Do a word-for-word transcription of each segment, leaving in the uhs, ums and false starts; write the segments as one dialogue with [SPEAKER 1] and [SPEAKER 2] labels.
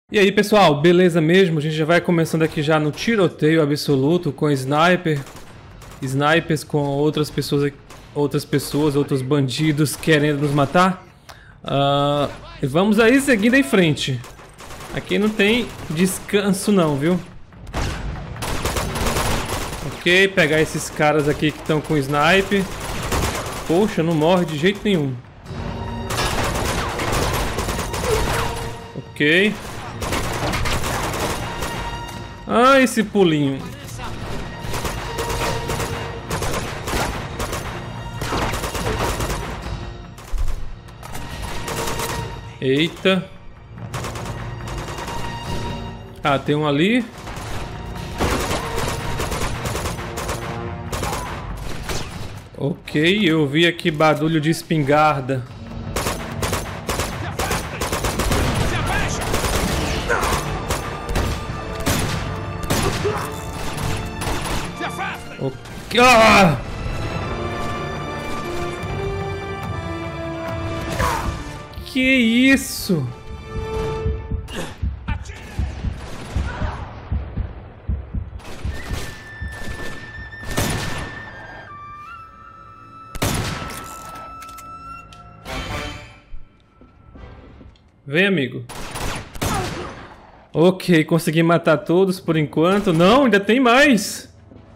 [SPEAKER 1] E aí pessoal, beleza mesmo? A gente já vai começando aqui já no tiroteio absoluto com sniper, snipers com outras pessoas, outras pessoas, outros bandidos querendo nos matar. Uh, vamos aí seguindo em frente. Aqui não tem descanso não, viu? Ok, pegar esses caras aqui que estão com sniper. Poxa, não morre de jeito nenhum. Ok. Ah, esse pulinho. Eita. Ah, tem um ali. Ok, eu vi aqui barulho de espingarda. Okay. Ah! Que isso? Vem, amigo. Ok, consegui matar todos por enquanto. Não, ainda tem mais.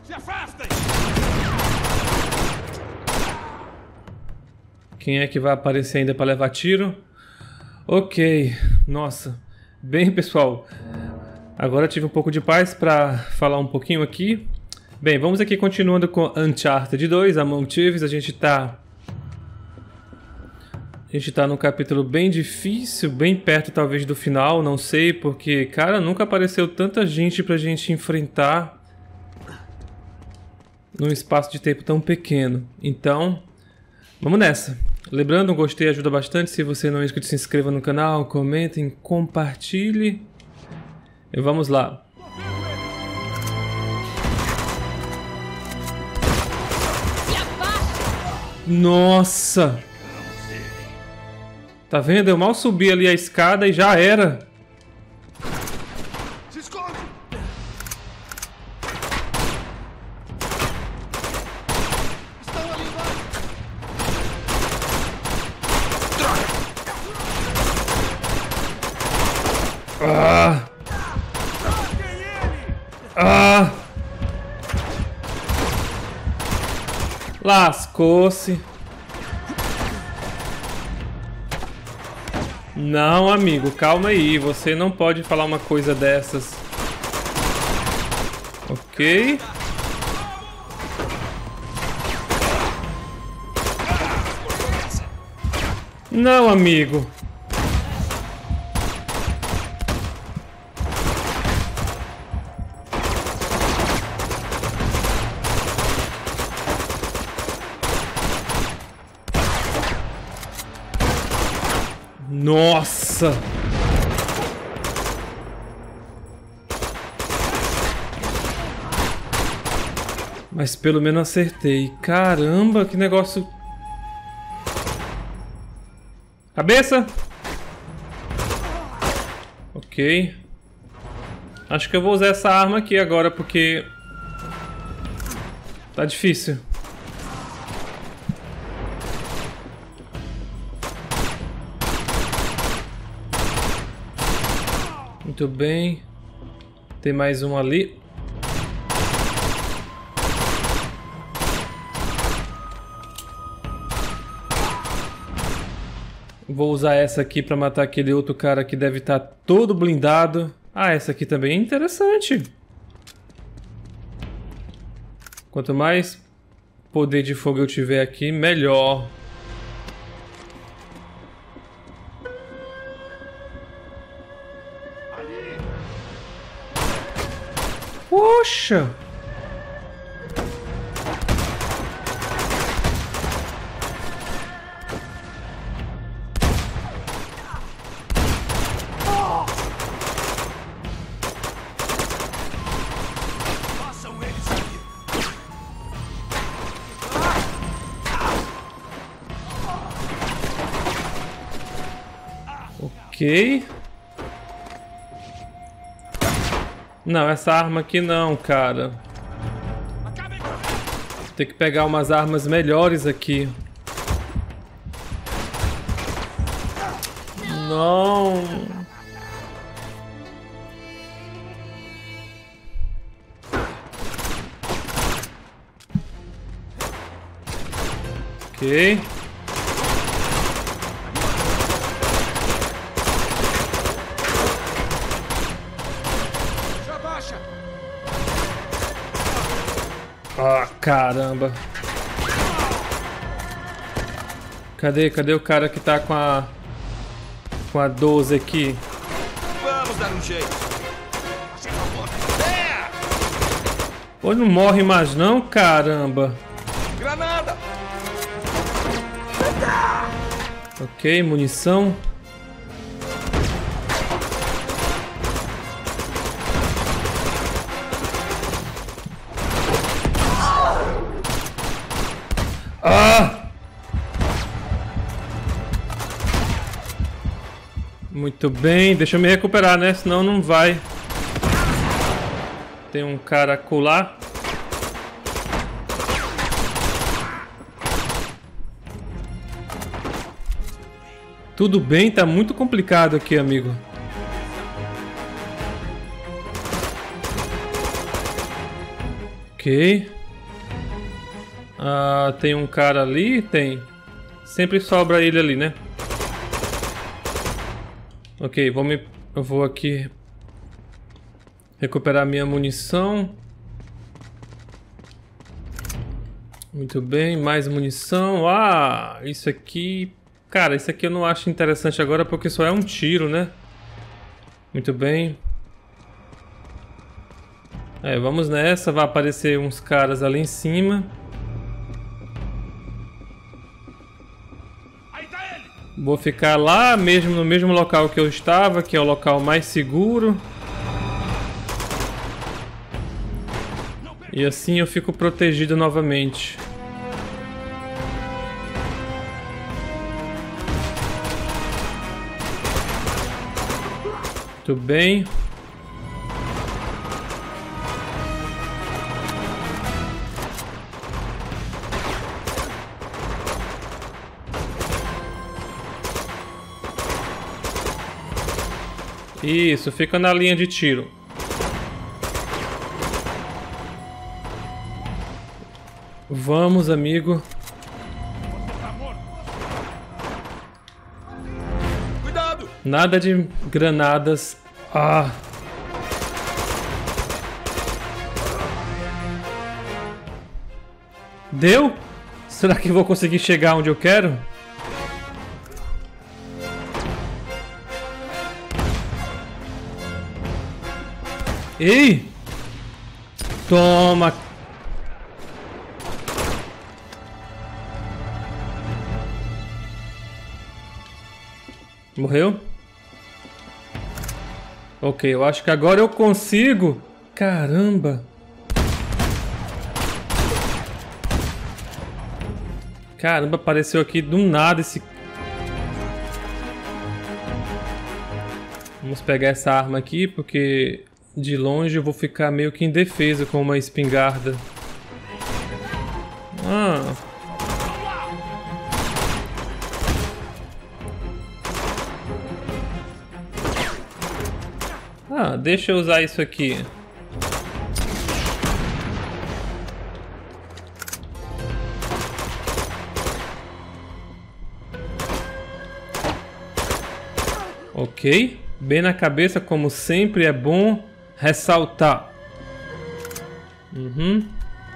[SPEAKER 1] Quem é que vai aparecer ainda para levar tiro? Ok, nossa. Bem, pessoal, agora tive um pouco de paz para falar um pouquinho aqui. Bem, vamos aqui continuando com Uncharted dois, Among Thieves. A gente tá... A gente tá num capítulo bem difícil, bem perto talvez do final, não sei, porque, cara, nunca apareceu tanta gente pra gente enfrentar num espaço de tempo tão pequeno. Então, vamos nessa. Lembrando, um gostei ajuda bastante. Se você não é inscrito, se inscreva no canal, comentem, compartilhe. E vamos lá. Nossa! Tá vendo? Eu mal subi ali a escada e já era. Se esconde! Estão ali embaixo! Ah! Ah! Lascou-se. Não, amigo, calma aí. Você não pode falar uma coisa dessas. Ok. Não, amigo. Nossa! Mas pelo menos acertei. Caramba, que negócio... Cabeça! Ok. Acho que eu vou usar essa arma aqui agora, porque... tá difícil. Muito bem. Tem mais um ali. Vou usar essa aqui para matar aquele outro cara que deve estar todo blindado. Ah, essa aqui também é interessante. Quanto mais poder de fogo eu tiver aqui, melhor. Poxa! Ok. Não, essa arma aqui não, cara. Tem que pegar umas armas melhores aqui. Não. Ok. Ah, caramba. Cadê, cadê o cara que tá com a com a doze aqui?
[SPEAKER 2] Vamos dar um jeito.
[SPEAKER 1] Pô, não morre mais não, caramba.
[SPEAKER 2] Granada.
[SPEAKER 1] Ok, munição. Ah! Muito bem, deixa eu me recuperar, né? Senão não vai. Tem um cara colar. Tudo bem, tá muito complicado aqui, amigo. Ok. Ah, tem um cara ali? Tem. Sempre sobra ele ali, né? Ok, vou me... eu vou aqui recuperar minha munição. Muito bem, mais munição. Ah, isso aqui... Cara, isso aqui eu não acho interessante agora porque só é um tiro, né? Muito bem. É, vamos nessa. Vai aparecer uns caras ali em cima. Vou ficar lá mesmo, no mesmo local que eu estava, que é o local mais seguro. E assim eu fico protegido novamente. Muito bem. Isso, fica na linha de tiro. Vamos, amigo.
[SPEAKER 2] Cuidado!
[SPEAKER 1] Nada de granadas. Ah. Deu? Será que eu vou conseguir chegar onde eu quero? Ei! Toma! Morreu? Ok, eu acho que agora eu consigo. Caramba! Caramba, apareceu aqui do nada esse... Vamos pegar essa arma aqui, porque de longe eu vou ficar meio que indefeso com uma espingarda. Ah... Ah, deixa eu usar isso aqui. Ok. Bem na cabeça, como sempre, é bom ressaltar. Uhum.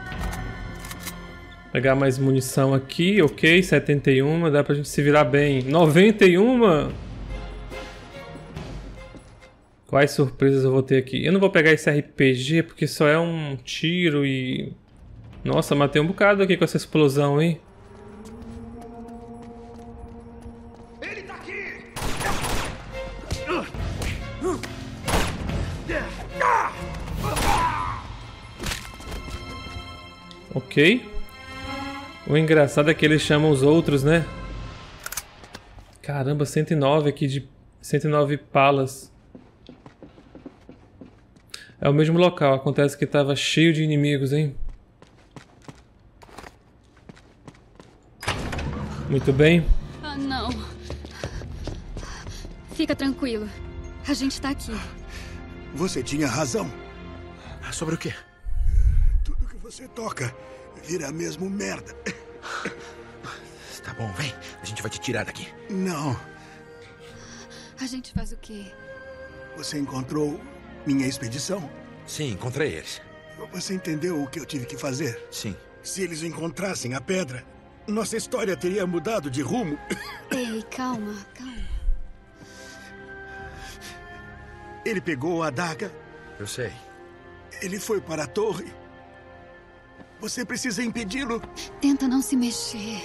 [SPEAKER 1] Pegar mais munição aqui. Ok, setenta e um. Dá pra gente se virar bem. noventa e um? Quais surpresas eu vou ter aqui? Eu não vou pegar esse R P G porque só é um tiro e... Nossa, matei um bocado aqui com essa explosão, hein?
[SPEAKER 2] Ele tá aqui!
[SPEAKER 1] Ok. O engraçado é que eles chamam os outros, né? Caramba, cento e nove aqui de... cento e nove palas. É o mesmo local. Acontece que tava cheio de inimigos, hein? Muito bem.
[SPEAKER 3] Ah, não. Fica tranquilo. A gente tá aqui.
[SPEAKER 4] Você tinha razão.
[SPEAKER 2] Sobre o quê?
[SPEAKER 4] Tudo que você toca vira mesmo merda.
[SPEAKER 2] Tá bom, vem. A gente vai te tirar daqui.
[SPEAKER 4] Não.
[SPEAKER 3] A gente faz o quê?
[SPEAKER 4] Você encontrou minha expedição?
[SPEAKER 2] Sim, encontrei eles.
[SPEAKER 4] Você entendeu o que eu tive que fazer?
[SPEAKER 2] Sim.
[SPEAKER 4] Se eles encontrassem a pedra, nossa história teria mudado de rumo.
[SPEAKER 3] Ei, calma, calma.
[SPEAKER 4] Ele pegou a adaga.
[SPEAKER 2] Eu sei.
[SPEAKER 4] Ele foi para a torre. Você precisa impedi-lo.
[SPEAKER 3] Tenta não se mexer.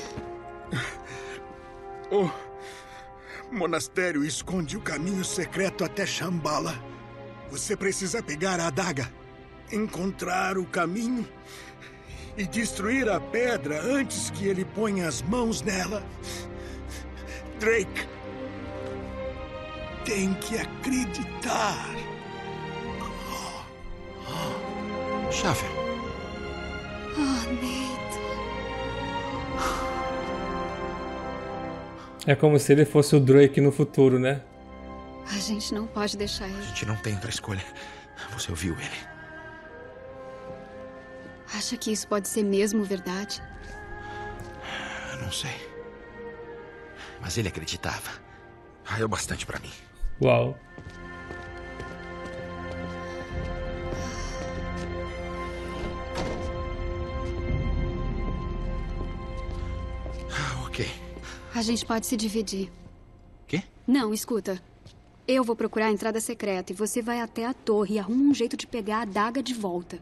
[SPEAKER 4] O monastério esconde o caminho secreto até Shambhala. Você precisa pegar a adaga, encontrar o caminho e destruir a pedra antes que ele ponha as mãos nela. Drake, tem que acreditar.
[SPEAKER 2] Xavier.
[SPEAKER 3] Oh, Nathan.
[SPEAKER 1] É como se ele fosse o Drake no futuro, né?
[SPEAKER 3] A gente não pode deixar
[SPEAKER 2] A
[SPEAKER 3] ele.
[SPEAKER 2] gente não tem outra escolha. Você ouviu ele?
[SPEAKER 3] Acha que isso pode ser mesmo verdade?
[SPEAKER 2] Eu não sei. Mas ele acreditava. Ah, é o bastante pra mim.
[SPEAKER 1] Uau.
[SPEAKER 2] Ah, ok.
[SPEAKER 3] A gente pode se dividir.
[SPEAKER 2] Quê?
[SPEAKER 3] Não, escuta. Eu vou procurar a entrada secreta e você vai até a torre e arruma um jeito de pegar a adaga de volta.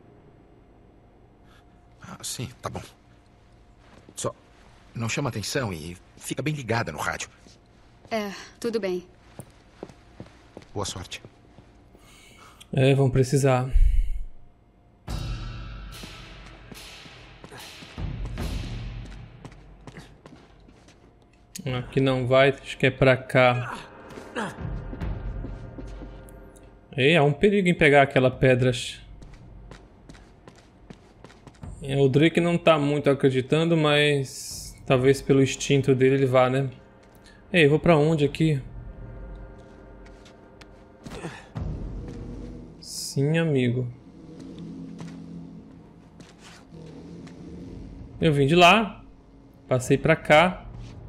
[SPEAKER 2] Ah, sim, tá bom. Só não chama atenção e fica bem ligada no rádio.
[SPEAKER 3] É, tudo bem.
[SPEAKER 2] Boa sorte.
[SPEAKER 1] É, vão precisar. Aqui não vai, acho que é pra cá. Ei, há um perigo em pegar aquela pedra. É, o Drake não tá muito acreditando, mas talvez pelo instinto dele ele vá, né? Ei, eu vou pra onde aqui? Sim, amigo. Eu vim de lá, passei pra cá.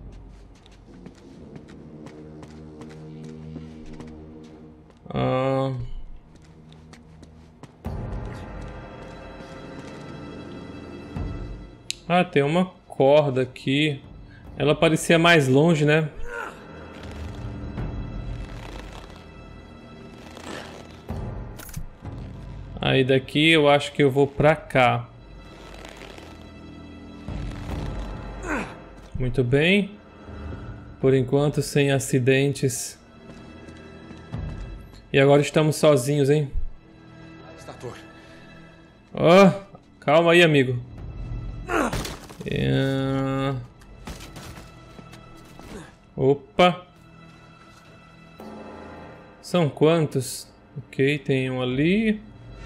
[SPEAKER 1] Ah... ah, tem uma corda aqui. Ela parecia mais longe, né? Aí daqui eu acho que eu vou pra cá. Muito bem. Por enquanto sem acidentes. E agora estamos sozinhos, hein?
[SPEAKER 2] Está a torre.
[SPEAKER 1] Ó, oh, calma aí, amigo. É... Opa. São quantos? Ok, tem um ali.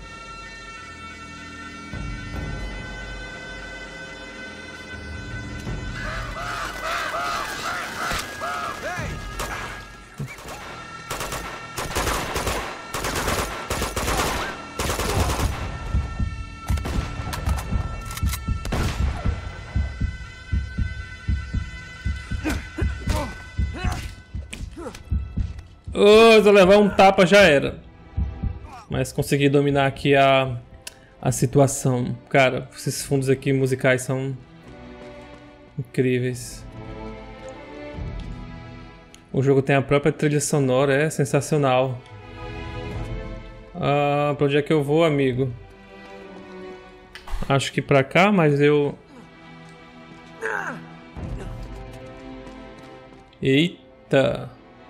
[SPEAKER 1] Oh, se eu levar um tapa já era. Mas consegui dominar aqui a, a situação. Cara, esses fundos aqui musicais são incríveis. O jogo tem a própria trilha sonora, é sensacional. Ah, pra onde é que eu vou, amigo? Acho que pra cá, mas eu... Eita!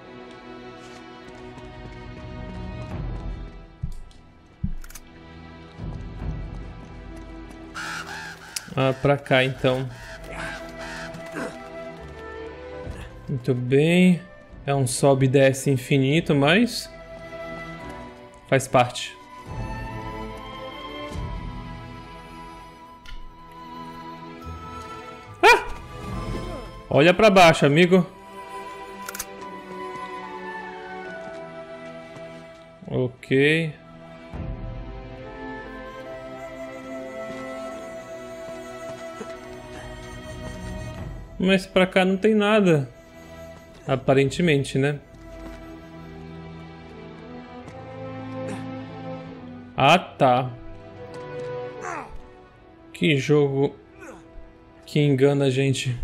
[SPEAKER 1] Ah, pra cá então. Muito bem. É um sobe e desce infinito, mas faz parte. Olha pra baixo, amigo. Ok. Mas pra cá não tem nada. Aparentemente, né? Ah, tá. Que jogo que engana a gente.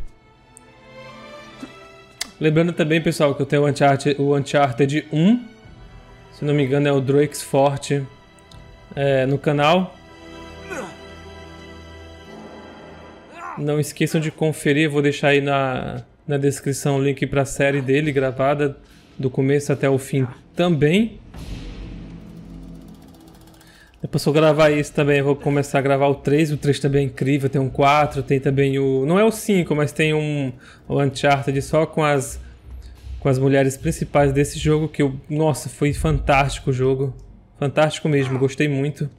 [SPEAKER 1] Lembrando também, pessoal, que eu tenho o Uncharted, o Uncharted um. Se não me engano é o Drake's Forte é, no canal. Não esqueçam de conferir, vou deixar aí na, na descrição o link para a série dele gravada do começo até o fim também. Depois que eu gravar isso também, eu vou começar a gravar o três. O três também é incrível, tem um quatro, tem também o... Não é o cinco, mas tem um o Uncharted só com as, com as mulheres principais desse jogo, que eu... Nossa, foi fantástico o jogo. Fantástico mesmo, gostei muito.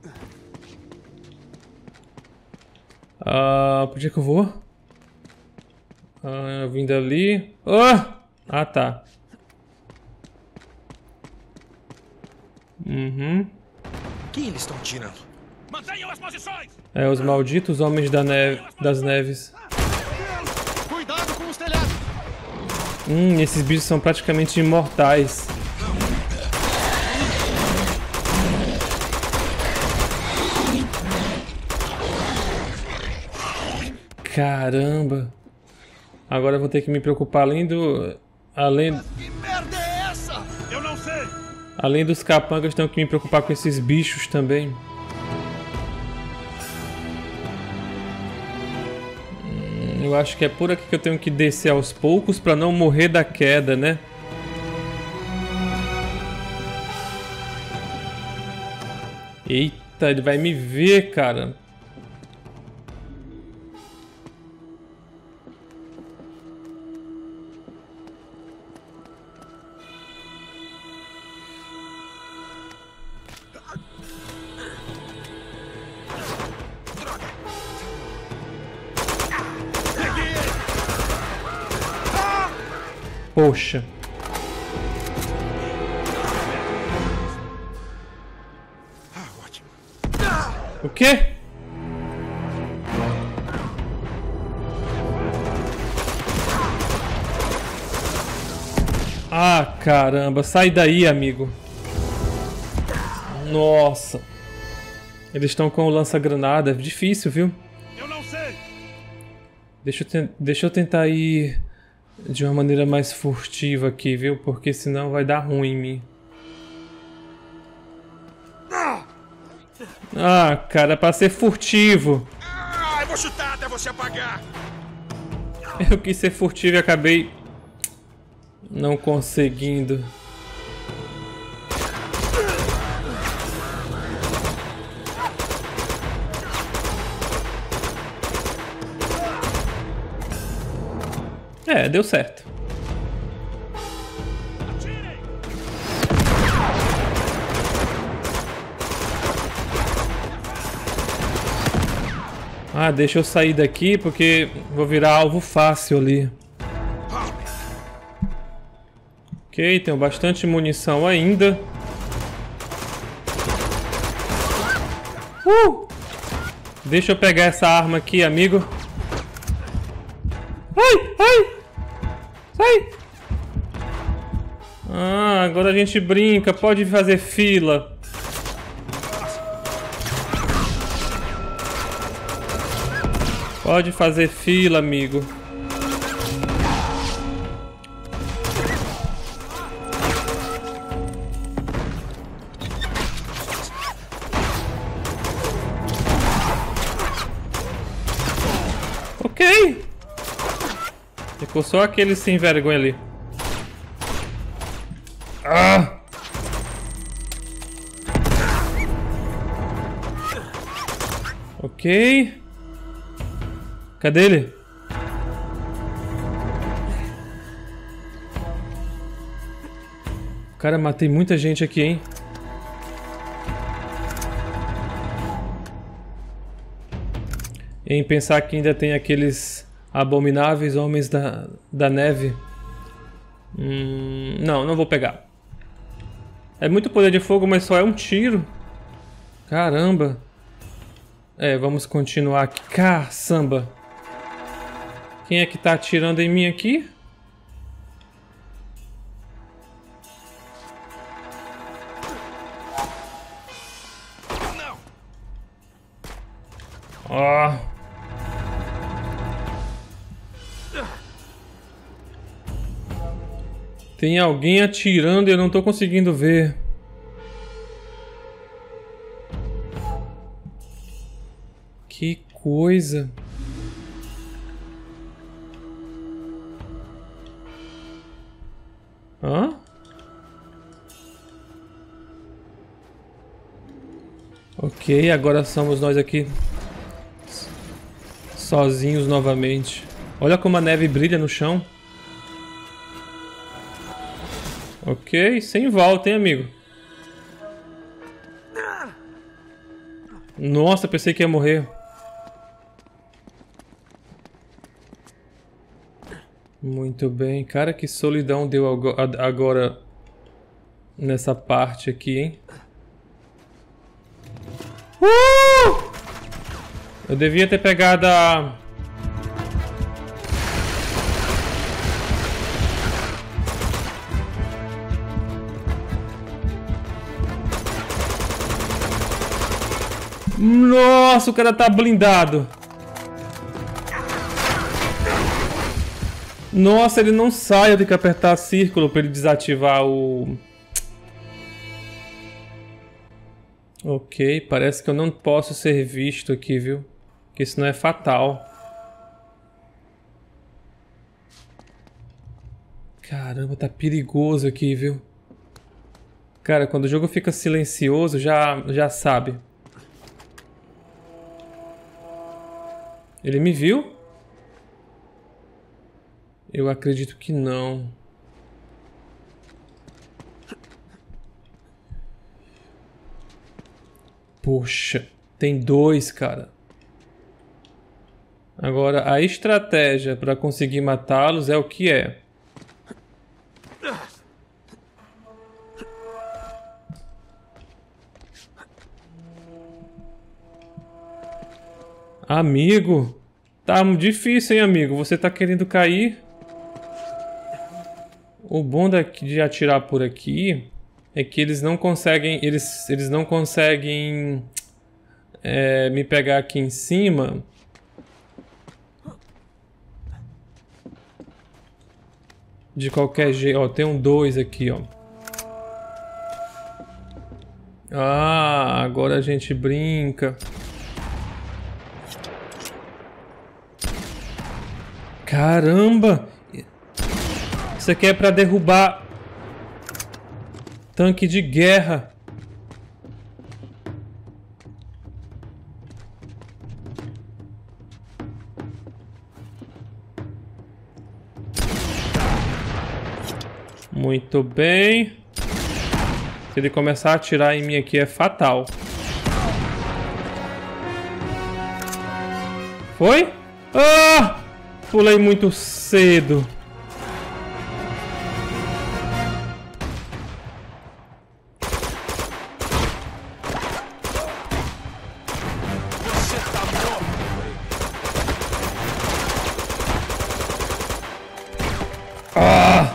[SPEAKER 1] Ah, por onde é que eu vou? Ah, vindo ali... Oh! Ah, tá. Uhum.
[SPEAKER 2] Quem eles estão tirando? Mantenham as posições!
[SPEAKER 1] É, os malditos homens da neve, das neves.
[SPEAKER 2] Cuidado com os telhados!
[SPEAKER 1] Hum, esses bichos são praticamente imortais. Caramba! Agora eu vou ter que me preocupar além do... Além...
[SPEAKER 2] Que merda é essa? Eu não sei!
[SPEAKER 1] Além dos capangas, tenho que me preocupar com esses bichos também. Hum, eu acho que é por aqui que eu tenho que descer aos poucos para não morrer da queda, né? Eita, ele vai me ver, cara. Poxa.
[SPEAKER 2] Ah, ótimo.
[SPEAKER 1] O quê? Ah, caramba. Sai daí, amigo. Nossa. Eles estão com o lança-granada. Difícil, viu?
[SPEAKER 2] Eu não sei.
[SPEAKER 1] Deixa eu, te... Deixa eu tentar ir de uma maneira mais furtiva aqui, viu? Porque senão vai dar ruim em mim. Ah, cara, é pra ser furtivo.
[SPEAKER 2] Ah, eu vou chutar até você apagar.
[SPEAKER 1] Eu quis ser furtivo e acabei não conseguindo. É, deu certo. Ah, deixa eu sair daqui porque vou virar alvo fácil ali. Ok, tenho bastante munição ainda. Uh! Deixa eu pegar essa arma aqui, amigo. Ai, ai! Sai! Ah, agora a gente brinca. Pode fazer fila. Pode fazer fila, amigo. Ok. Ficou só aquele sem vergonha ali. Ah! Ok. Cadê ele? Cara, matei muita gente aqui, hein? Em pensar que ainda tem aqueles Abomináveis homens da, da neve. Hum, não, não vou pegar. É muito poder de fogo, mas só é um tiro. Caramba. É, vamos continuar aqui. Caçamba. Quem é que tá atirando em mim aqui? Ó. Oh. Tem alguém atirando e eu não tô conseguindo ver. Que coisa. Hã? Ok, agora somos nós aqui sozinhos novamente. Olha como a neve brilha no chão. Ok, sem volta, hein, amigo? Nossa, pensei que ia morrer. Muito bem. Cara, que solidão deu agora nessa parte aqui, hein? Uh! Eu devia ter pegado a... Nossa, o cara tá blindado. Nossa, ele não sai. Eu tenho que apertar círculo pra ele desativar o... Ok, parece que eu não posso ser visto aqui, viu? Porque isso não é fatal. Caramba, tá perigoso aqui, viu? Cara, quando o jogo fica silencioso, já, já sabe. Ele me viu? Eu acredito que não. Poxa, tem dois, cara. Agora, a estratégia para conseguir matá-los é o que é. Amigo, tá difícil, hein, amigo? Você tá querendo cair? O bom daqui, de atirar por aqui é que eles não conseguem, eles, eles não conseguem é, me pegar aqui em cima. De qualquer jeito. Ó, tem um dois aqui, ó. Ah, agora a gente brinca. Caramba! Isso aqui é pra derrubar tanque de guerra. Muito bem. Se ele começar a atirar em mim aqui é fatal. Foi? Ah! Pulei muito cedo. Ah!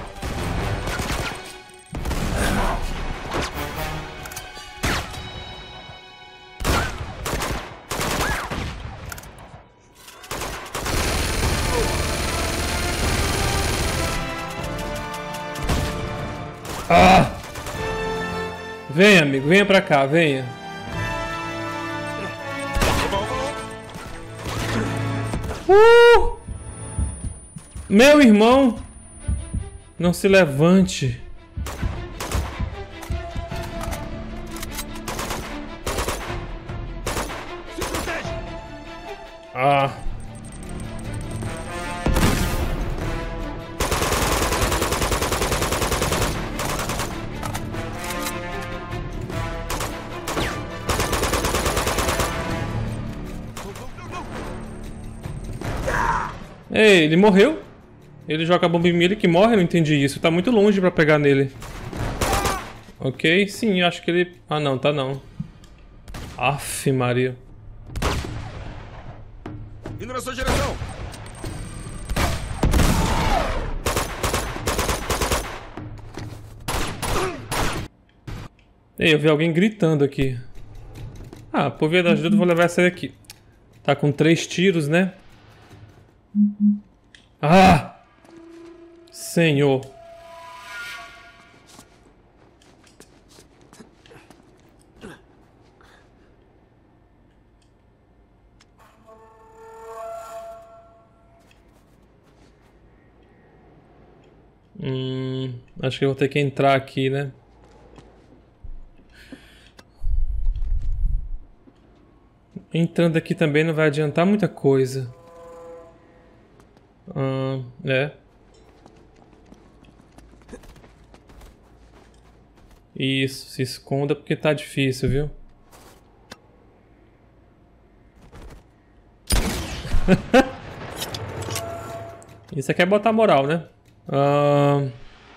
[SPEAKER 1] Ah! Venha, amigo, venha pra cá, venha. Uh! Meu irmão, não se levante. Ah. Ei, ele morreu? Ele joga a bomba em mim, ele que morre? Eu não entendi isso. Tá muito longe pra pegar nele. Ok, sim, acho que ele... Ah, não, tá não. Aff, Maria.
[SPEAKER 2] Indo na sua direção.
[SPEAKER 1] Ei, eu vi alguém gritando aqui. Ah, por via da ajuda eu vou levar essa daqui. Tá com três tiros, né? Ah! Senhor. Hum, acho que eu vou ter que entrar aqui, né? Entrando aqui também não vai adiantar muita coisa. Ah, é. Isso, se esconda porque tá difícil, viu? Isso aqui é botar moral, né? Ah,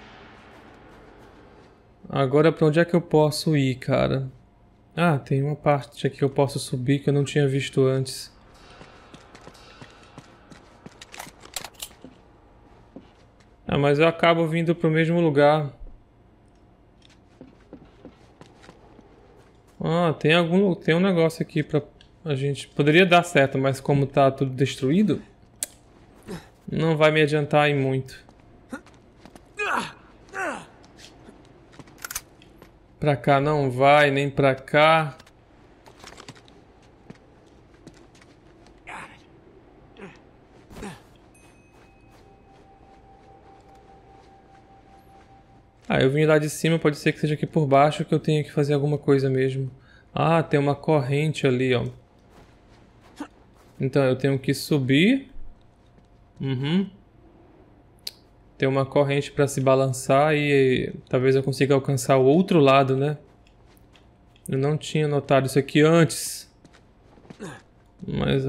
[SPEAKER 1] agora pra onde é que eu posso ir, cara? Ah, tem uma parte aqui que eu posso subir que eu não tinha visto antes. Ah, mas eu acabo vindo pro mesmo lugar. Ah, tem algum, tem um negócio aqui pra a gente... Poderia dar certo, mas como tá tudo destruído, não vai me adiantar em muito. Pra cá não vai, nem pra cá. Ah, eu vim lá de cima, pode ser que seja aqui por baixo que eu tenha que fazer alguma coisa mesmo. Ah, tem uma corrente ali, ó. Então eu tenho que subir. Uhum. Tem uma corrente para se balançar e talvez eu consiga alcançar o outro lado, né? Eu não tinha notado isso aqui antes. Mas...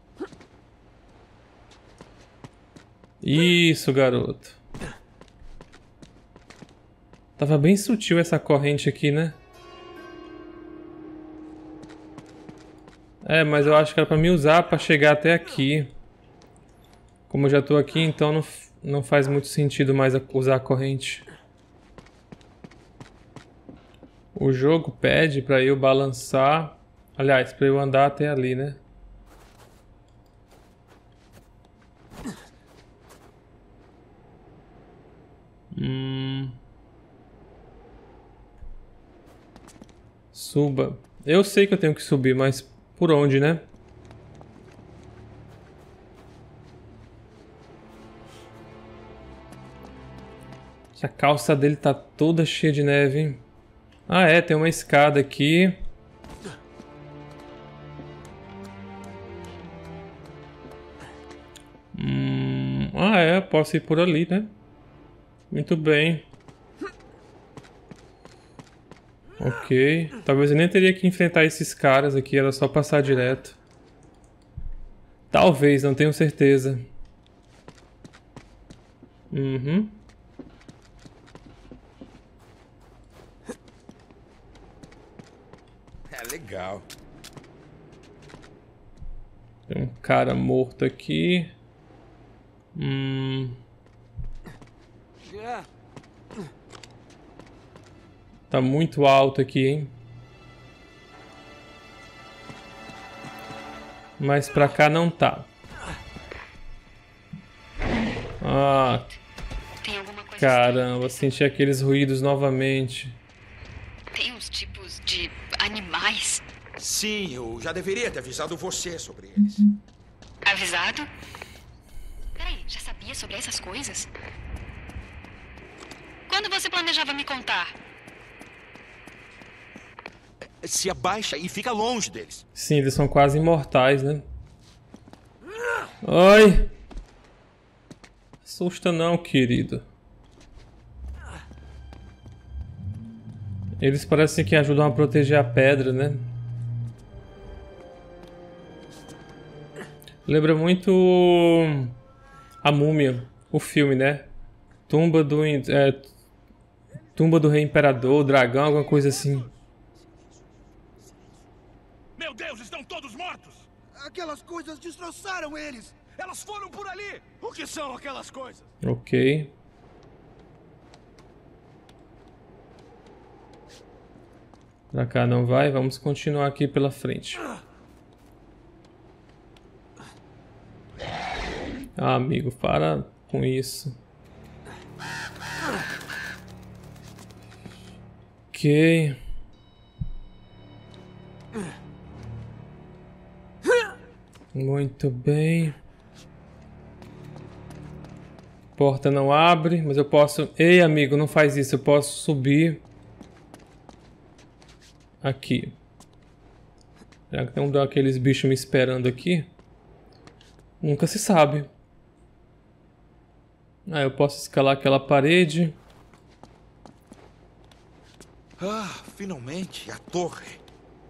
[SPEAKER 1] Isso, garoto. Tava bem sutil essa corrente aqui, né? É, mas eu acho que era pra me usar pra chegar até aqui. Como eu já tô aqui, então não... Não faz muito sentido mais usar a corrente. O jogo pede pra eu balançar. Aliás, pra eu andar até ali, né? Hum... Suba. Eu sei que eu tenho que subir, mas por onde, né? A calça dele tá toda cheia de neve, hein? Ah, é, tem uma escada aqui. Hum, ah, é, posso ir por ali, né? Muito bem. Ok. Talvez eu nem teria que enfrentar esses caras aqui, era só passar direto. Talvez, não tenho certeza. Uhum.
[SPEAKER 2] Legal.
[SPEAKER 1] Tem um cara morto aqui. Hum. Tá muito alto aqui, hein? Mas pra cá não tá. Ah. Caramba, senti aqueles ruídos novamente.
[SPEAKER 3] Tem uns tipos de animais.
[SPEAKER 2] Sim, eu já deveria ter avisado você sobre eles.
[SPEAKER 3] Avisado? Peraí, já sabia sobre essas coisas? Quando você planejava me contar?
[SPEAKER 2] Se abaixa e fica longe deles.
[SPEAKER 1] Sim, eles são quase imortais, né? Oi! Assusta não, querido. Eles parecem que ajudam a proteger a pedra, né? Lembra muito A Múmia. O filme, né? Tumba do... É, tumba do Rei Imperador, dragão, alguma coisa assim.
[SPEAKER 2] Meu Deus, estão todos mortos!
[SPEAKER 5] Aquelas coisas destroçaram eles! Elas foram por ali! O que são aquelas coisas?
[SPEAKER 1] Ok. Pra cá não vai, vamos continuar aqui pela frente. Ah, amigo, para com isso. Ok. Muito bem. Porta não abre, mas eu posso... Ei, amigo, não faz isso. Eu posso subir aqui. Será que tem um daqueles bichos me esperando aqui? Nunca se sabe. Ah, eu posso escalar aquela parede.
[SPEAKER 2] Ah, finalmente, a torre.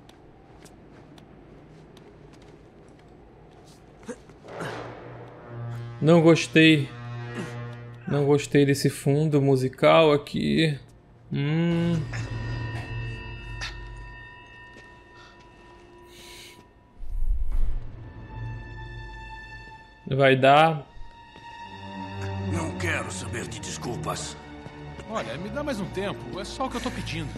[SPEAKER 1] Não gostei. Não gostei desse fundo musical aqui. Hum. Vai dar.
[SPEAKER 5] Não quero saber de desculpas.
[SPEAKER 6] Olha, me dá mais um tempo. É só o que eu tô pedindo.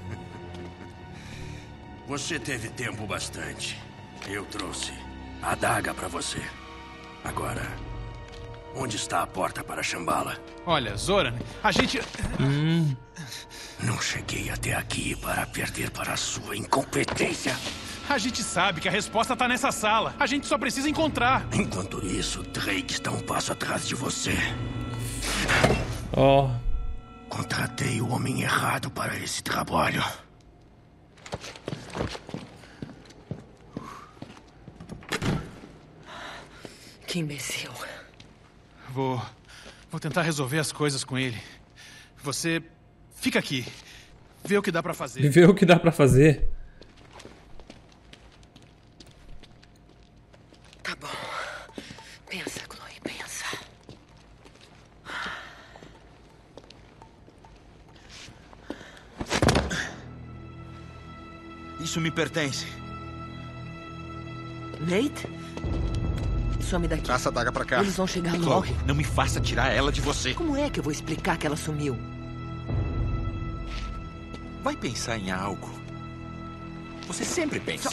[SPEAKER 5] Você teve tempo bastante. Eu trouxe a adaga pra você. Agora, onde está a porta para Shambhala?
[SPEAKER 6] Olha, Zoran, a gente...
[SPEAKER 1] Hum.
[SPEAKER 5] Não cheguei até aqui para perder para a sua incompetência.
[SPEAKER 6] A gente sabe que a resposta tá nessa sala. A gente só precisa encontrar.
[SPEAKER 5] Enquanto isso, Drake está um passo atrás de você.
[SPEAKER 1] Ó. Oh.
[SPEAKER 5] Contratei o homem errado para esse trabalho.
[SPEAKER 7] Que imbecil.
[SPEAKER 6] Vou... Vou tentar resolver as coisas com ele. Você... Fica aqui. Vê o que dá pra fazer.
[SPEAKER 1] Vê o que dá pra fazer.
[SPEAKER 7] Tá bom. Pensa, Chloe, pensa.
[SPEAKER 2] Isso me pertence.
[SPEAKER 7] Nate? Some daqui.
[SPEAKER 2] Traça a daga pra cá.
[SPEAKER 7] Eles vão chegar logo.
[SPEAKER 2] Chloe, não me faça tirar ela de você.
[SPEAKER 7] Como é que eu vou explicar que ela sumiu?
[SPEAKER 2] Vai pensar em algo. Você sempre pensa.
[SPEAKER 7] Só...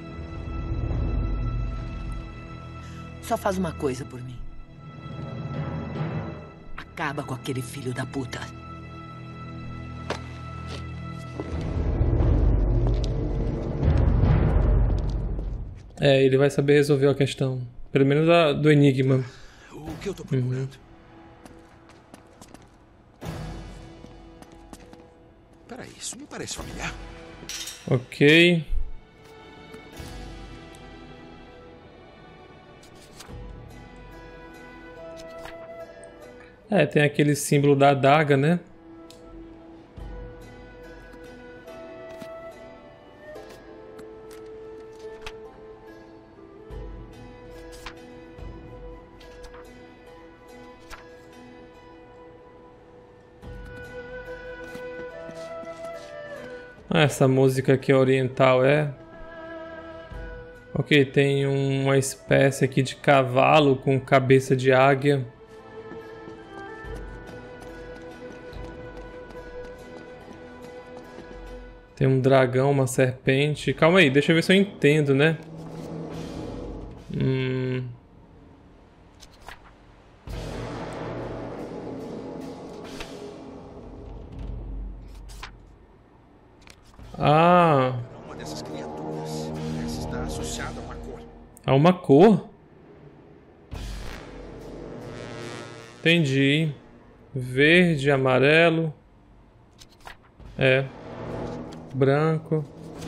[SPEAKER 7] Só faz uma coisa por mim. Acaba com aquele filho da puta.
[SPEAKER 1] É, ele vai saber resolver a questão. Pelo menos a, do enigma.
[SPEAKER 2] O que eu tô procurando? Uhum. Peraí, isso me parece familiar.
[SPEAKER 1] Ok. É, tem aquele símbolo da adaga, né? Ah, essa música aqui oriental é... Ok, tem uma espécie aqui de cavalo com cabeça de águia. Tem um dragão, uma serpente. Calma aí, deixa eu ver se eu entendo, né? Hum... Ah...
[SPEAKER 2] Uma dessas criaturas parece estar associada a uma cor.
[SPEAKER 1] A uma cor? Entendi. Verde, amarelo. É. Branco.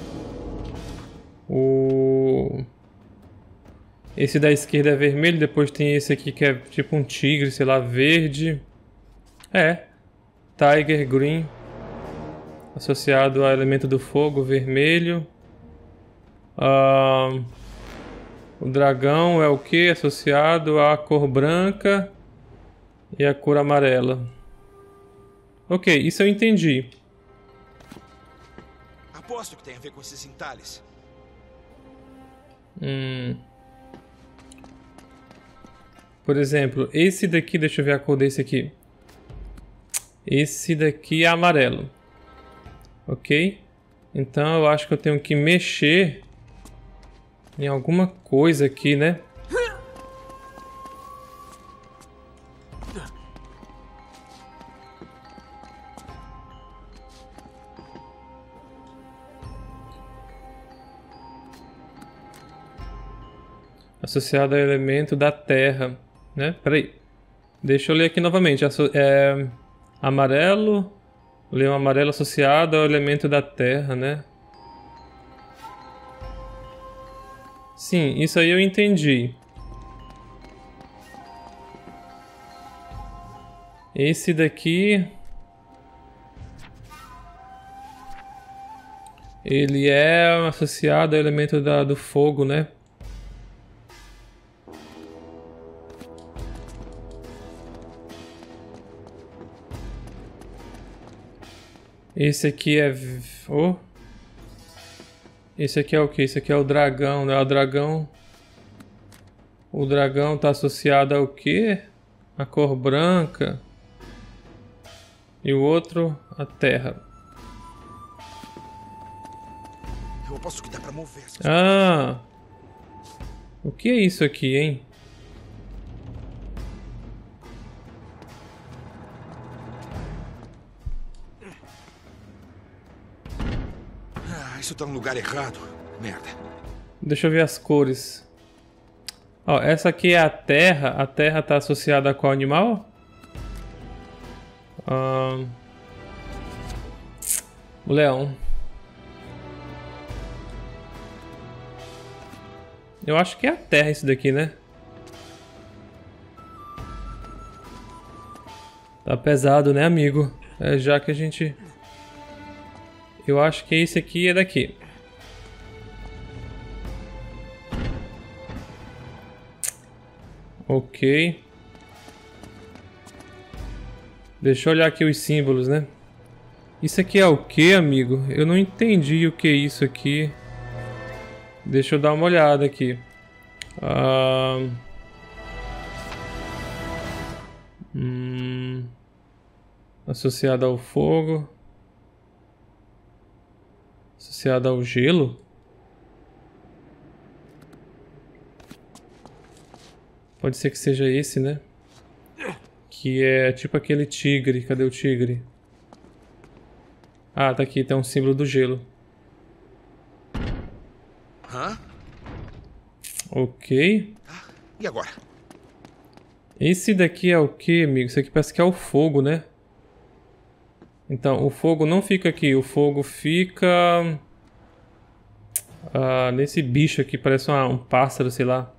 [SPEAKER 1] O... Esse da esquerda é vermelho, depois tem esse aqui que é tipo um tigre, sei lá, verde. É. Tiger Green. Associado ao elemento do fogo, vermelho. Uh... O dragão é o que? Associado à cor branca e à cor amarela. Ok, isso eu entendi.
[SPEAKER 2] Aposto que tem a ver com esses entalhes.
[SPEAKER 1] Hum. Por exemplo, esse daqui, deixa eu ver a cor desse aqui. Esse daqui é amarelo. Ok? Então eu acho que eu tenho que mexer em alguma coisa aqui, né? Associado ao elemento da terra, né? Peraí. Deixa eu ler aqui novamente. É amarelo. O leão amarelo associado ao elemento da terra, né? Sim, isso aí eu entendi. Esse daqui... ele é associado ao elemento da, do fogo, né? Esse aqui é... Oh. Esse aqui é o que? Esse aqui é o dragão, né? O dragão... O dragão tá associado ao que? A cor branca. E o outro, a terra.
[SPEAKER 2] Eu aposto que dá pra mover essas
[SPEAKER 1] Ah! O que é isso aqui, hein?
[SPEAKER 2] Isso tá no lugar errado. Merda.
[SPEAKER 1] Deixa eu ver as cores. Ó, essa aqui é a terra. A terra tá associada a qual animal? Ah, o leão. Eu acho que é a terra isso daqui, né? Tá pesado, né, amigo? É, já que a gente... Eu acho que esse aqui é daqui. Ok. Deixa eu olhar aqui os símbolos, né? Isso aqui é o que, amigo? Eu não entendi o que é isso aqui. Deixa eu dar uma olhada aqui. Ah... Hum... Associado ao fogo. Associado ao gelo? Pode ser que seja esse, né? Que é tipo aquele tigre. Cadê o tigre? Ah, tá aqui. Tem um símbolo do gelo.
[SPEAKER 2] Hã?
[SPEAKER 1] Ok.
[SPEAKER 2] E agora?
[SPEAKER 1] Esse daqui é o que, amigo? Isso aqui parece que é o fogo, né? Então, o fogo não fica aqui. O fogo fica... Ah, nesse bicho aqui. Parece uma, um pássaro, sei lá.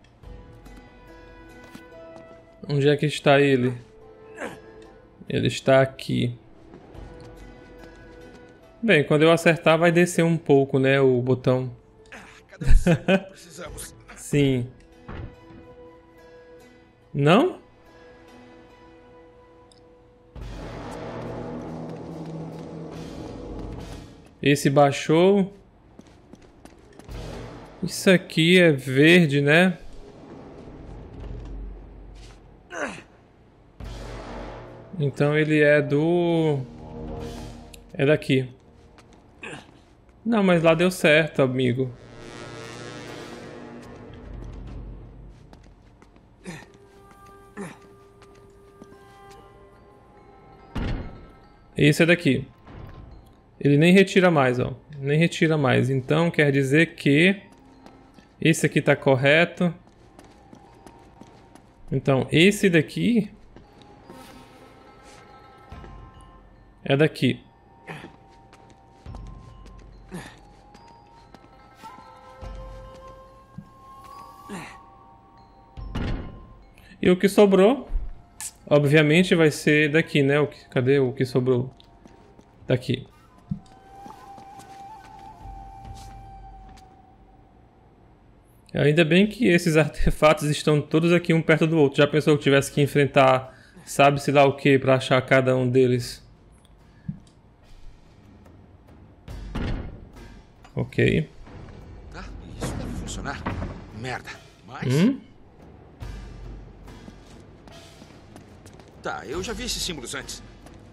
[SPEAKER 1] Onde é que está ele? Ele está aqui. Bem, quando eu acertar vai descer um pouco, né, o botão.
[SPEAKER 2] Precisamos.
[SPEAKER 1] Sim. Não? Esse baixou. Isso aqui é verde, né? Então ele é do... É daqui. Não, mas lá deu certo, amigo. Esse é daqui. Ele nem retira mais, ó. Nem retira mais. Então quer dizer que esse aqui tá correto. Então esse daqui é daqui. E o que sobrou, obviamente, vai ser daqui, né? O que, cadê o que sobrou? Daqui. Ainda bem que esses artefatos estão todos aqui um perto do outro. Já pensou que tivesse que enfrentar, sabe-se lá o que, pra achar cada um deles? Ok.
[SPEAKER 2] Ah, isso deve funcionar. Merda. Mas...
[SPEAKER 1] Hum?
[SPEAKER 2] Tá, eu já vi esses símbolos antes.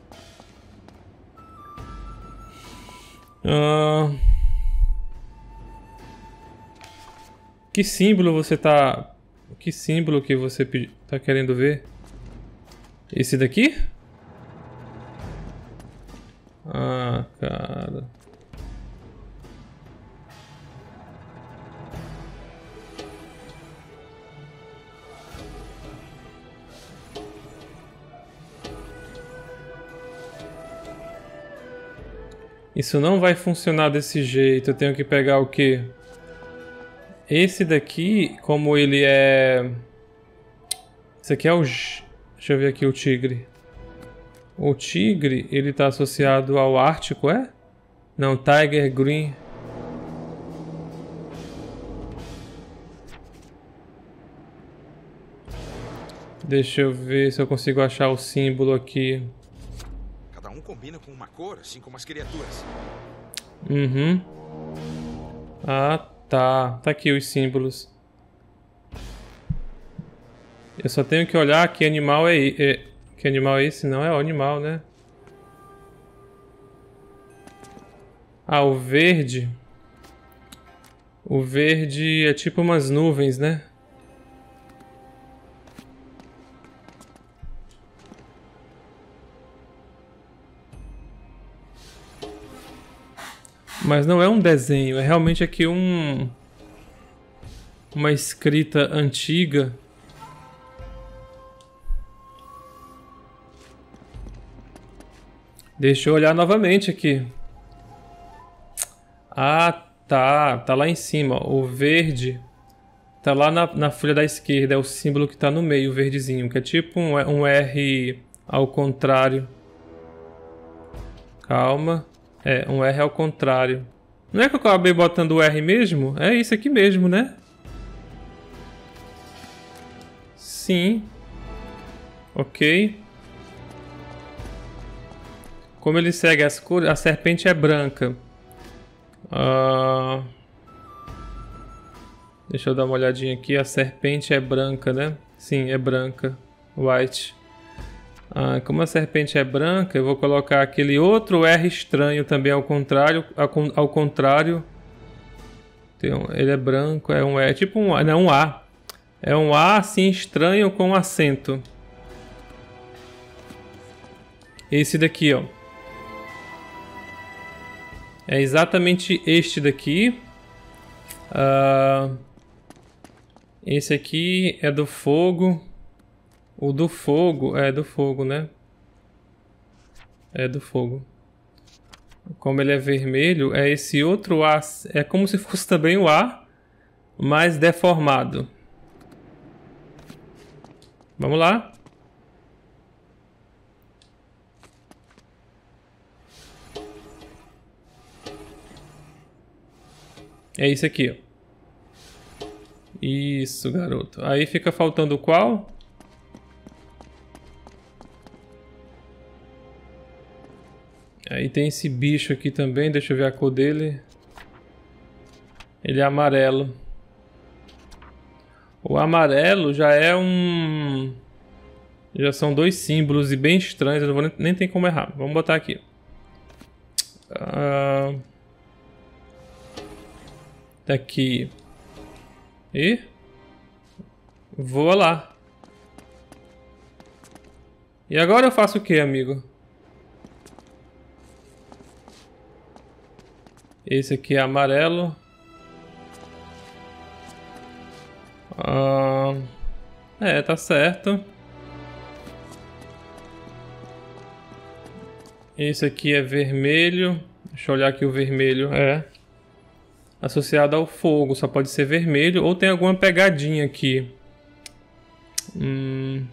[SPEAKER 1] Ah... Que símbolo você tá... Que símbolo que você pedi... tá querendo ver? Esse daqui? Ah, cara... Isso não vai funcionar desse jeito. Eu tenho que pegar o quê? Esse daqui, como ele é... Esse aqui é o... Deixa eu ver aqui o tigre. O tigre, ele tá associado ao Ártico, é? Não, Tiger Green. Deixa eu ver se eu consigo achar o símbolo aqui.
[SPEAKER 2] Cada um combina com uma cor, assim como as criaturas.
[SPEAKER 1] Uhum. Ah, tá. Tá aqui os símbolos. Eu só tenho que olhar que animal é, é... Que animal é esse? Não é o animal, né? Ah, o verde. O verde é tipo umas nuvens, né? Mas não é um desenho, é realmente aqui um... Uma escrita antiga. Deixa eu olhar novamente aqui. Ah, tá. Tá lá em cima. O verde tá lá na, na folha da esquerda. É o símbolo que tá no meio, o verdezinho. Que é tipo um, um R ao contrário. Calma. É, um R ao contrário. Não é que eu acabei botando o R mesmo? É isso aqui mesmo, né? Sim. Ok. Como ele segue as cores, a serpente é branca. Uh... Deixa eu dar uma olhadinha aqui. A serpente é branca, né? Sim, é branca. White. Ah, como a serpente é branca, eu vou colocar aquele outro R estranho também ao contrário. Ao contrário. Tem um, ele é branco, é um é tipo um, não, um A. É um A assim estranho com acento. Esse daqui, ó. É exatamente este daqui. Uh, esse aqui é do fogo. O do fogo é do fogo, né? É do fogo. Como ele é vermelho, é esse outro A. É como se fosse também o A, mas deformado. Vamos lá. É isso aqui, ó. Isso, garoto. Aí fica faltando qual? Aí tem esse bicho aqui também. Deixa eu ver a cor dele. Ele é amarelo. O amarelo já é um... Já são dois símbolos e bem estranhos. Eu não vou nem, nem tem como errar. Vamos botar aqui. Uh... Daqui. E... Voa lá. E agora eu faço o que, amigo? Esse aqui é amarelo. Ah, é, tá certo. Esse aqui é vermelho. Deixa eu olhar aqui o vermelho. É. Associado ao fogo. Só pode ser vermelho. Ou tem alguma pegadinha aqui. Hum...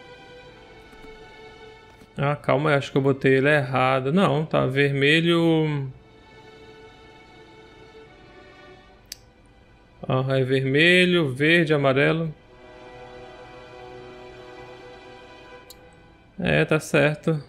[SPEAKER 1] Ah, calma, acho que eu botei ele errado. Não, tá vermelho... Ah, é vermelho, verde, amarelo. É, tá certo.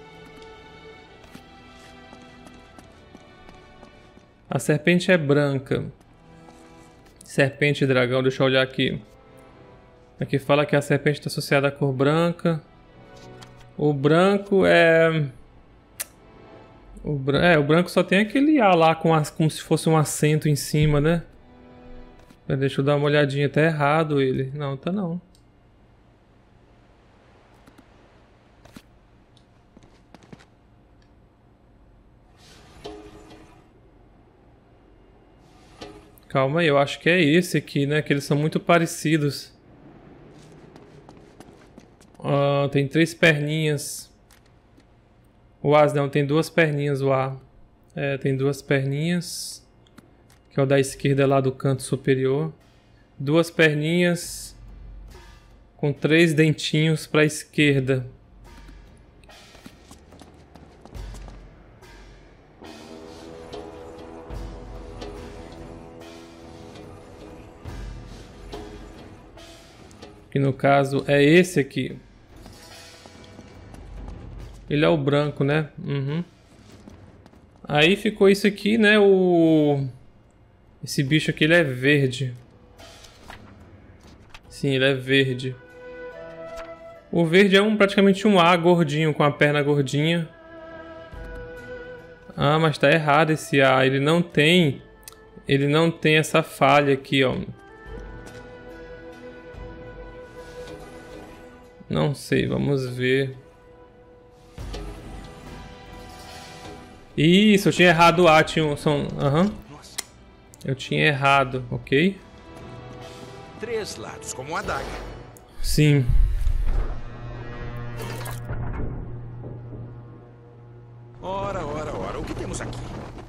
[SPEAKER 1] A serpente é branca. Serpente e dragão, deixa eu olhar aqui. Aqui fala que a serpente está associada à cor branca. O branco é... O, bran... é, o branco só tem aquele A lá com as... como se fosse um acento em cima, né? Deixa eu dar uma olhadinha, tá errado ele. Não, tá não. Calma aí, eu acho que é esse aqui, né? Que eles são muito parecidos. Ah, tem três perninhas. O As não, tem duas perninhas o A. É, tem duas perninhas. Que é o da esquerda lá do canto superior. Duas perninhas. Com três dentinhos para a esquerda. Que no caso é esse aqui. Ele é o branco, né? Uhum. Aí ficou isso aqui, né? O... Esse bicho aqui, ele é verde. Sim, ele é verde. O verde é um, praticamente um A gordinho, com a perna gordinha. Ah, mas tá errado esse A. Ele não tem... Ele não tem essa falha aqui, ó. Não sei, vamos ver. Isso, eu tinha errado o A, tinha um som. Aham. Eu tinha errado, ok?
[SPEAKER 2] Três lados, como uma adaga.
[SPEAKER 1] Sim.
[SPEAKER 2] Ora, ora, ora, o que temos aqui?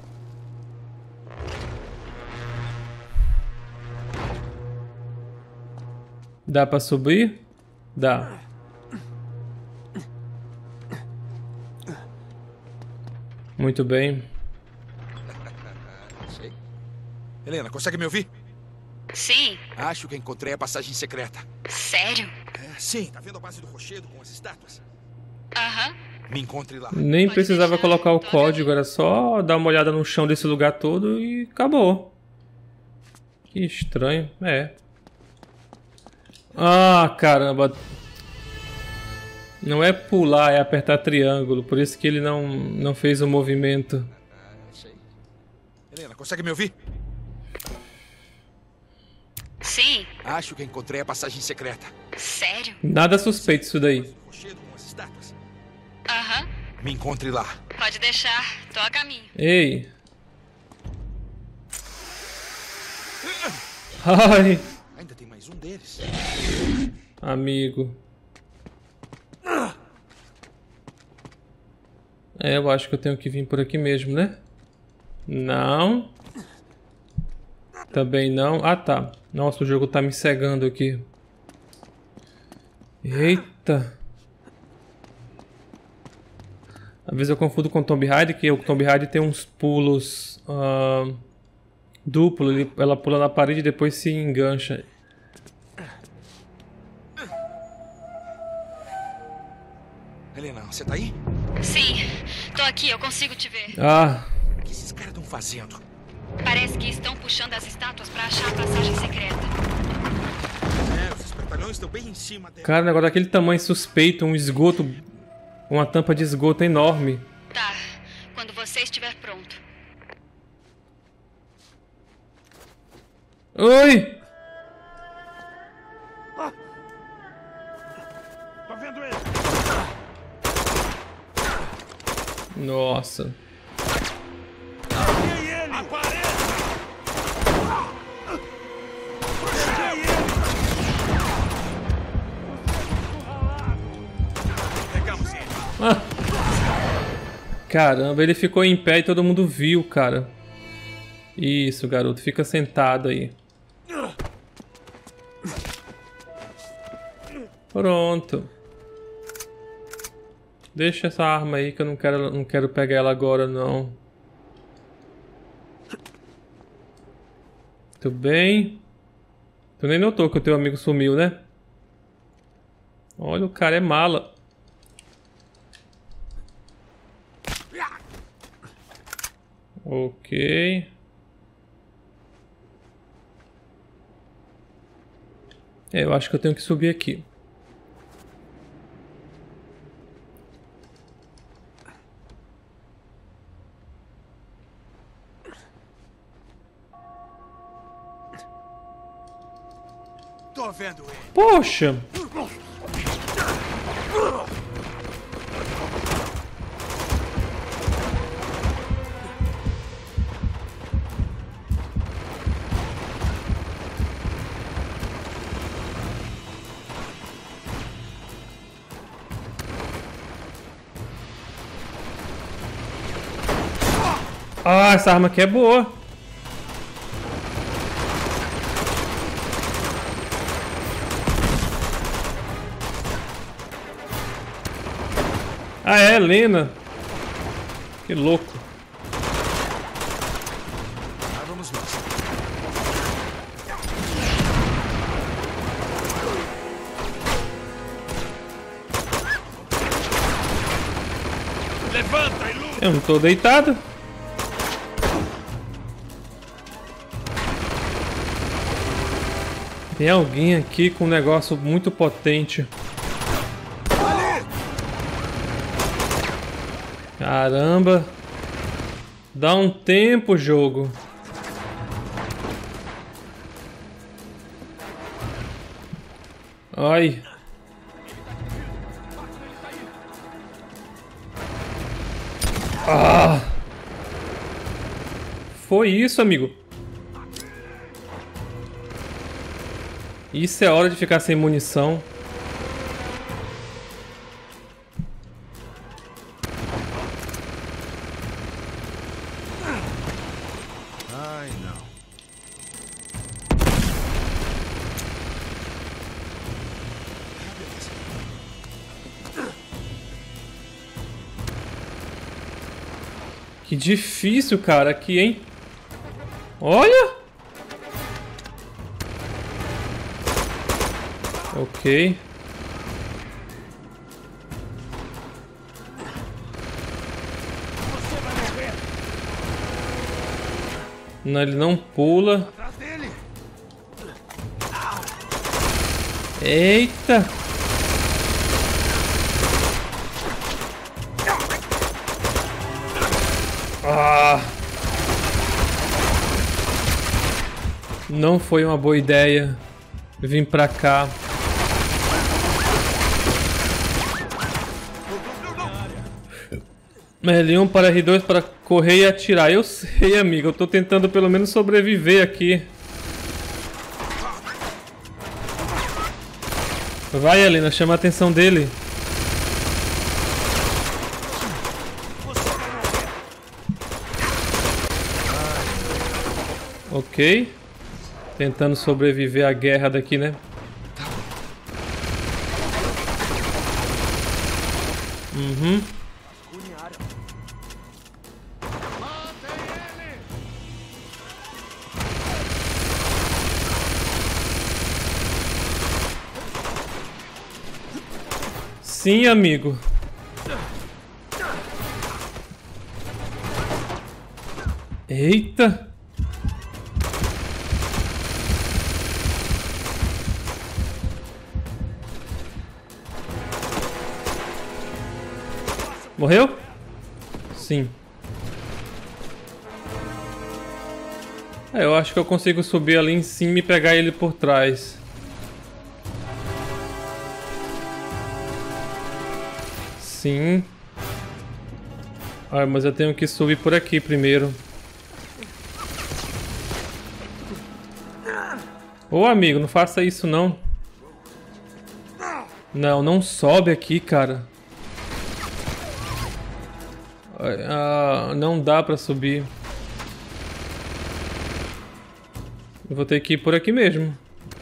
[SPEAKER 1] Dá pra subir? Dá. Muito bem.
[SPEAKER 2] Sei. Helena, consegue me ouvir?
[SPEAKER 7] Sim.
[SPEAKER 2] Acho que encontrei a passagem secreta.
[SPEAKER 7] Sério?
[SPEAKER 2] É, sim, tá vendo a base do rochedo com as estátuas?
[SPEAKER 7] Aham.
[SPEAKER 2] Me encontre lá.
[SPEAKER 1] Nem
[SPEAKER 7] Pode
[SPEAKER 1] precisava
[SPEAKER 7] deixar,
[SPEAKER 1] colocar o
[SPEAKER 7] tô
[SPEAKER 1] código, era só dar uma olhada no chão desse lugar todo e acabou. Que estranho, é. Ah, caramba. Não é pular, é apertar triângulo, por isso que ele não, não fez o movimento.
[SPEAKER 2] Ah, sei. Helena, consegue me ouvir?
[SPEAKER 7] Sim.
[SPEAKER 2] Acho que encontrei a passagem secreta.
[SPEAKER 7] Sério?
[SPEAKER 1] Nada suspeito isso daí.
[SPEAKER 2] Do rochedo com as estátuas.
[SPEAKER 7] Aham.
[SPEAKER 2] Me encontre lá.
[SPEAKER 7] Pode deixar. Tô a caminho.
[SPEAKER 1] Ei. Ai,
[SPEAKER 2] Ainda tem mais um deles.
[SPEAKER 1] amigo. É, eu acho que eu tenho que vir por aqui mesmo, né? Não. Também não. Ah, tá. Nossa, o jogo tá me cegando aqui. Eita. Às vezes eu confundo com o Tomb Raider, que o Tomb Raider tem uns pulos uh, duplo. Ele, ela pula na parede e depois se engancha.
[SPEAKER 2] Helena, você tá aí?
[SPEAKER 7] Sim. Tô aqui, eu consigo te ver.
[SPEAKER 1] Ah,
[SPEAKER 2] O que esses caras estão fazendo?
[SPEAKER 7] Parece que estão puxando as estátuas pra achar a passagem secreta.
[SPEAKER 2] É, os espertalhões estão bem em cima dela.
[SPEAKER 1] cara, um negócio daquele tamanho suspeito, um esgoto, uma tampa de esgoto enorme.
[SPEAKER 7] Tá. Quando você estiver pronto.
[SPEAKER 1] Oi!
[SPEAKER 2] Tô vendo ele.
[SPEAKER 1] Nossa.
[SPEAKER 2] Peguei ele! Apareça! Peguei ele! Pegamos ele.
[SPEAKER 1] Ah. Caramba, ele ficou em pé e todo mundo viu, cara. Isso, garoto, fica sentado aí. Pronto. Deixa essa arma aí que eu não quero, não quero pegar ela agora, não. Muito bem. Tu nem notou que o teu amigo sumiu, né? Olha, o cara é mala. Ok. É, eu acho que eu tenho que subir aqui.
[SPEAKER 4] Tô vendo ele.
[SPEAKER 1] Poxa! Ah, essa arma aqui é boa. Ah, é, Lena. Que louco.
[SPEAKER 2] Lá vamos nós. Levanta e luta.
[SPEAKER 1] Eu não tô deitado. Tem alguém aqui com um negócio muito potente. Caramba. Dá um tempo, jogo. Ai. Ah. Foi isso, amigo. Isso é hora de ficar sem munição.
[SPEAKER 2] Ai, não.
[SPEAKER 1] Que difícil, cara, aqui, hein? Olha! Ok. Não, ele não pula. Eita! Ah! Não foi uma boa ideia vir pra cá. L um para R dois para correr e atirar. Eu sei, amigo. Eu tô tentando pelo menos sobreviver aqui. Vai, Helena. Chama a atenção dele. Ok. Tentando sobreviver à guerra daqui, né? Uhum. Sim, amigo. Eita. Morreu? Sim. É, eu acho que eu consigo subir ali em cima e pegar ele por trás. Sim. Ah, mas eu tenho que subir por aqui primeiro. Ô, amigo, não faça isso não. Não, não sobe aqui, cara. Ah, não dá pra subir. Eu vou ter que ir por aqui mesmo.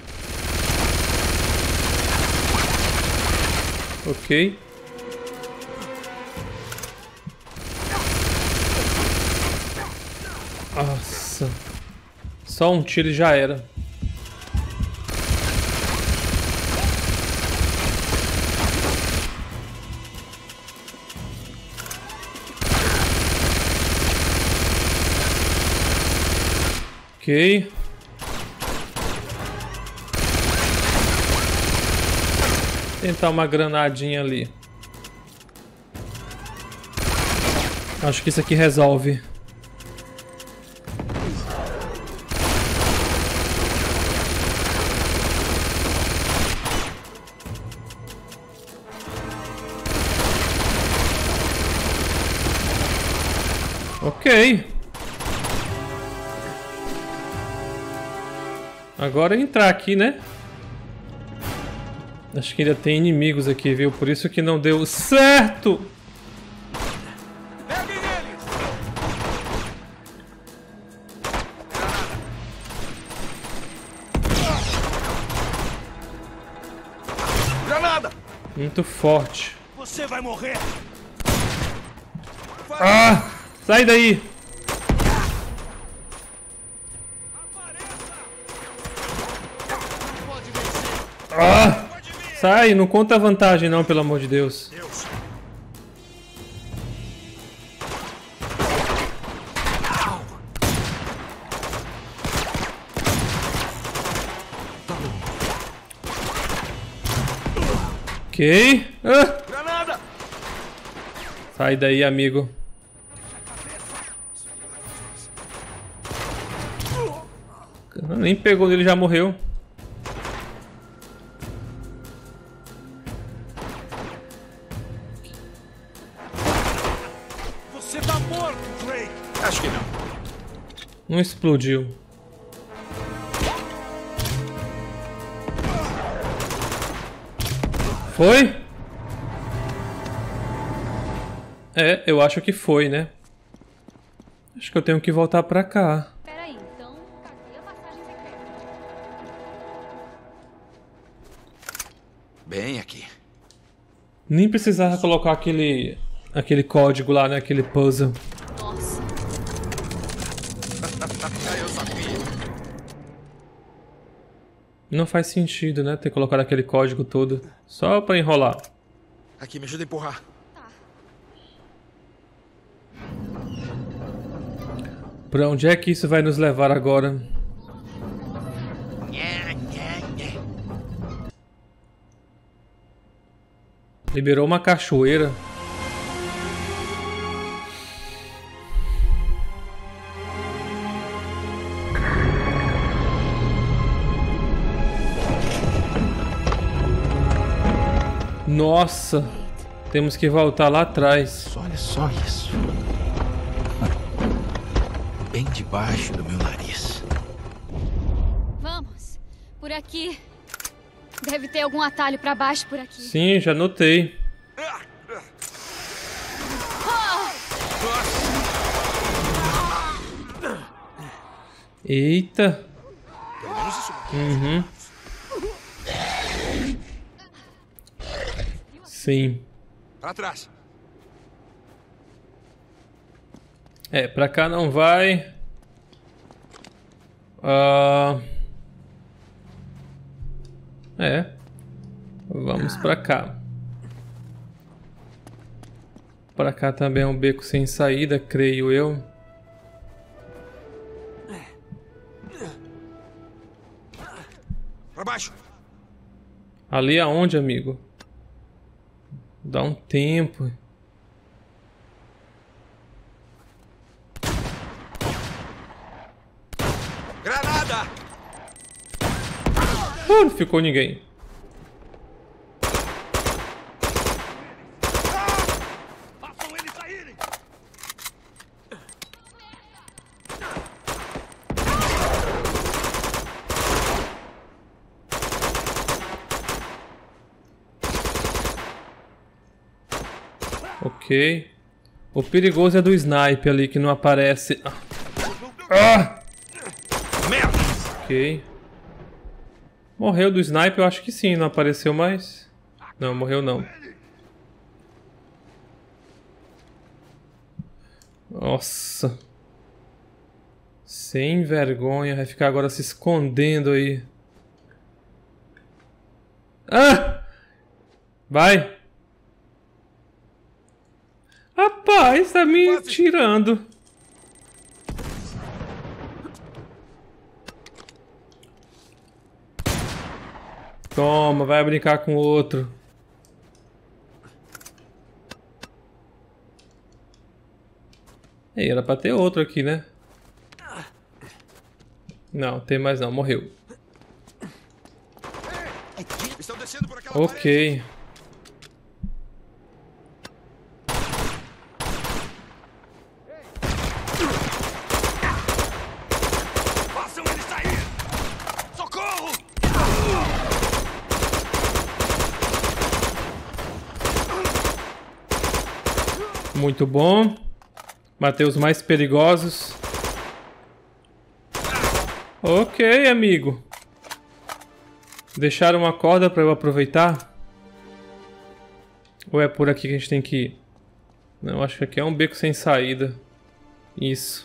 [SPEAKER 1] Ok. Nossa. Só um tiro e já era. Ok. Tentar uma granadinha ali. Acho que isso aqui resolve. Ok. Agora é entrar aqui, né? Acho que ainda tem inimigos aqui, viu? Por isso que não deu certo!
[SPEAKER 2] Peguem eles! Granada!
[SPEAKER 1] Muito forte.
[SPEAKER 2] Você vai morrer!
[SPEAKER 1] Ah! Sai daí! Ah! Sai, não conta vantagem não, pelo amor de Deus.
[SPEAKER 2] Deus.
[SPEAKER 1] Ok. Ah!
[SPEAKER 2] Granada!
[SPEAKER 1] Sai daí, amigo. Nem pegou dele, já morreu.
[SPEAKER 2] Você tá morto, Drake! Acho que não.
[SPEAKER 1] Não explodiu. Foi? É, eu acho que foi, né? Acho que eu tenho que voltar pra cá.
[SPEAKER 3] Peraí, então cadê a passagem secreta?
[SPEAKER 2] Bem aqui.
[SPEAKER 1] Nem precisava colocar aquele aquele código lá, né? Aquele puzzle.
[SPEAKER 3] Nossa.
[SPEAKER 2] Eu sabia.
[SPEAKER 1] Não faz sentido, né? Ter colocado aquele código todo. Só pra enrolar.
[SPEAKER 2] Aqui, me ajuda a empurrar.
[SPEAKER 1] Pra onde é que isso vai nos levar agora? Liberou uma cachoeira. Nossa, temos que voltar lá atrás.
[SPEAKER 2] Olha só isso. Bem debaixo do meu nariz.
[SPEAKER 3] Vamos. Por aqui. Deve ter algum atalho pra baixo por aqui.
[SPEAKER 1] Sim, já notei. Eita.
[SPEAKER 2] Pelo menos isso.
[SPEAKER 1] Uhum. Sim.
[SPEAKER 2] Pra trás.
[SPEAKER 1] É, pra cá não vai. Ah... É. Vamos pra cá. Pra cá também é um beco sem saída, creio eu.
[SPEAKER 2] Pra baixo.
[SPEAKER 1] Ali aonde, amigo? Dá um tempo.
[SPEAKER 2] Granada!
[SPEAKER 1] Uh, não ficou ninguém.
[SPEAKER 2] Façam eles saírem!
[SPEAKER 1] Ok. O perigoso é do sniper ali que não aparece. Ah!
[SPEAKER 2] Merda!
[SPEAKER 1] Ok. Morreu do sniper? Eu acho que sim, não apareceu mais. Não, morreu não. Nossa. Sem vergonha, vai ficar agora se escondendo aí. Ah! Vai! Rapaz, tá me tirando. Toma, vai brincar com o outro. Ei, era pra ter outro aqui, né? Não, tem mais não, morreu.
[SPEAKER 2] Estão descendo por aquela
[SPEAKER 1] Ok.
[SPEAKER 2] Façam ele sair! Socorro!
[SPEAKER 1] Muito bom. Matei os mais perigosos. Ok, amigo. Deixaram uma corda para eu aproveitar? Ou é por aqui que a gente tem que ir? Não, acho que aqui é um beco sem saída. Isso.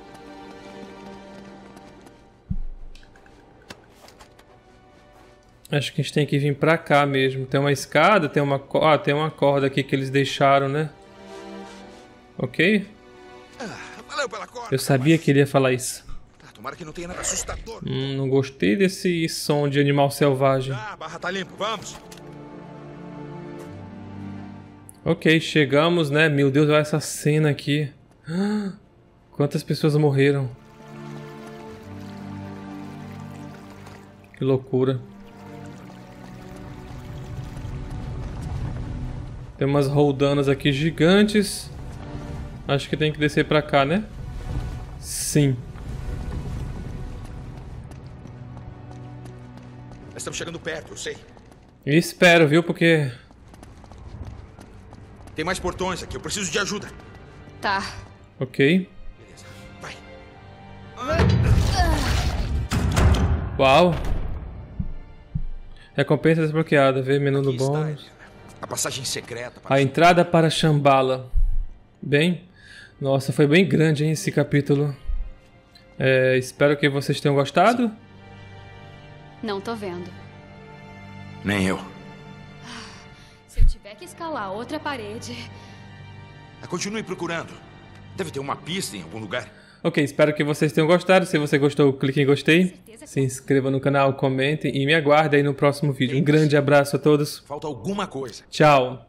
[SPEAKER 1] Acho que a gente tem que vir pra cá mesmo. Tem uma escada, tem uma, ah, tem uma corda aqui que eles deixaram, né? Ok?
[SPEAKER 2] Valeu pela corda.
[SPEAKER 1] Eu sabia que ele ia falar isso.
[SPEAKER 2] Tomara que não tenha nada assustador.
[SPEAKER 1] Hum, não gostei desse som de animal selvagem.
[SPEAKER 2] Ah, a barra tá limpa, vamos.
[SPEAKER 1] Ok, chegamos, né? Meu Deus, olha essa cena aqui. Quantas pessoas morreram. Que loucura. Tem umas roldanas aqui gigantes. Acho que tem que descer pra cá, né? Sim.
[SPEAKER 2] Estamos chegando perto, eu sei.
[SPEAKER 1] E espero, viu? Porque...
[SPEAKER 2] Tem mais portões aqui, eu preciso de ajuda.
[SPEAKER 3] Tá.
[SPEAKER 1] Ok.
[SPEAKER 2] Beleza, vai.
[SPEAKER 1] Uau. Recompensa desbloqueada. Vê menu no
[SPEAKER 2] Aqui está,
[SPEAKER 1] bônus.
[SPEAKER 2] Helena. A passagem secreta para
[SPEAKER 1] A entrada para Shambhala. Bem... Nossa, foi bem grande, hein, esse capítulo. É, espero que vocês tenham gostado.
[SPEAKER 3] Não tô vendo.
[SPEAKER 2] Nem eu.
[SPEAKER 3] Se eu tiver que escalar outra parede...
[SPEAKER 2] Continue procurando. Deve ter uma pista em algum lugar.
[SPEAKER 1] Ok, espero que vocês tenham gostado. Se você gostou, clique em gostei. Se inscreva no canal, comente e me aguarde aí no próximo vídeo. Um grande abraço a todos.
[SPEAKER 2] Falta alguma coisa.
[SPEAKER 1] Tchau.